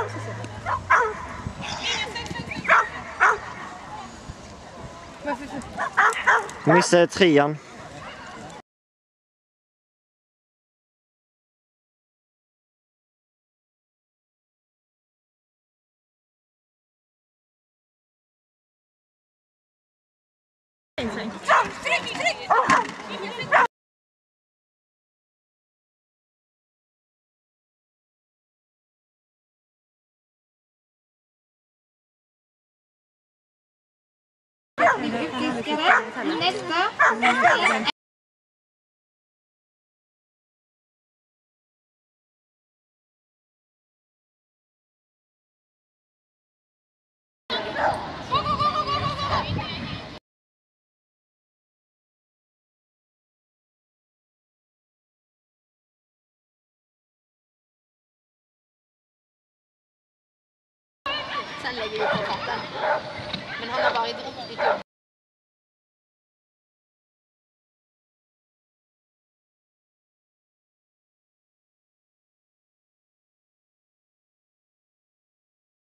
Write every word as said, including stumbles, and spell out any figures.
Misser trean. Neste. Sen legger vi på katten. Men han har bare dritt i